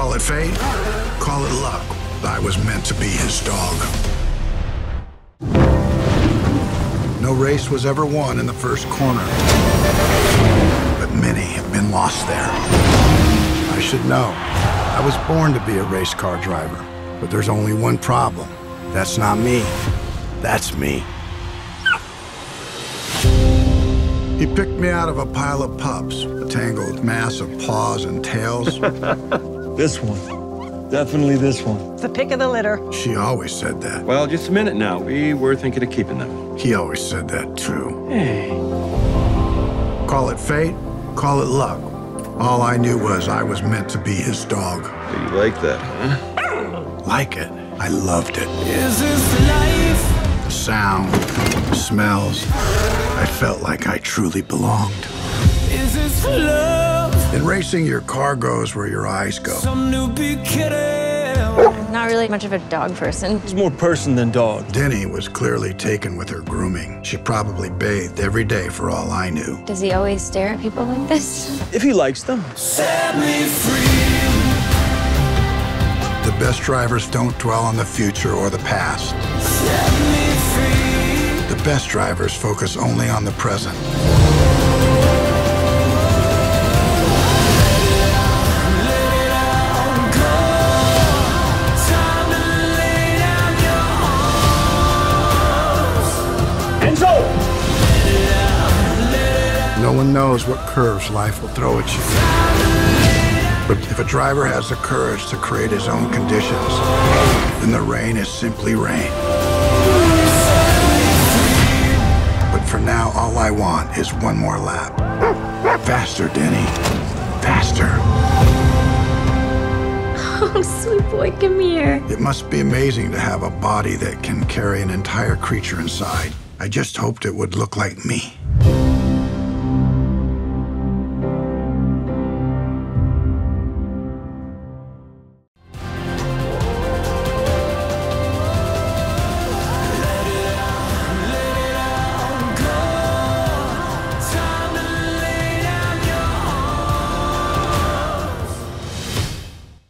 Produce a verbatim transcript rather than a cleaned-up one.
Call it fate, call it luck. I was meant to be his dog. No race was ever won in the first corner, but many have been lost there. I should know. I was born to be a race car driver, but there's only one problem. That's not me. That's me. He picked me out of a pile of pups, a tangled mass of paws and tails. This one. Definitely this one. The pick of the litter. She always said that. Well, just a minute now. We were thinking of keeping them. He always said that, too. Hey. Call it fate, call it luck. All I knew was I was meant to be his dog. You like that, huh? Like it. I loved it. Is this life? The sound, the smells. I felt like I truly belonged. Is this love? In racing, your car goes where your eyes go. Some new big kitty. Not really much of a dog person. He's more person than dog. Denny was clearly taken with her grooming. She probably bathed every day for all I knew. Does he always stare at people like this? If he likes them. Set me free. The best drivers don't dwell on the future or the past. Set me free. The best drivers focus only on the present. Enzo! No one knows what curves life will throw at you. But if a driver has the courage to create his own conditions, then the rain is simply rain. But for now, all I want is one more lap. Faster, Denny. Faster. Oh, sweet boy, come here. It must be amazing to have a body that can carry an entire creature inside. I just hoped it would look like me.